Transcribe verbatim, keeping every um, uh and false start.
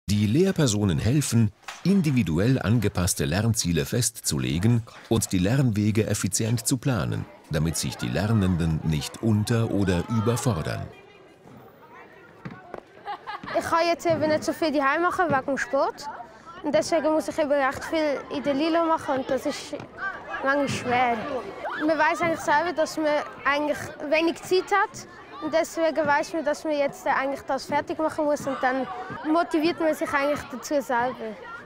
Die Lehrpersonen helfen, individuell angepasste Lernziele festzulegen und die Lernwege effizient zu planen, damit sich die Lernenden nicht unter- oder überfordern. Ich kann jetzt eben nicht so viel daheim machen wegen dem Sport. Und deswegen muss ich eben recht viel in der Lilo machen und das ist manchmal schwer. Man weiß eigentlich selber, dass man eigentlich wenig Zeit hat. Und deswegen weiß man, dass man jetzt eigentlich das fertig machen muss und dann motiviert man sich eigentlich dazu selber.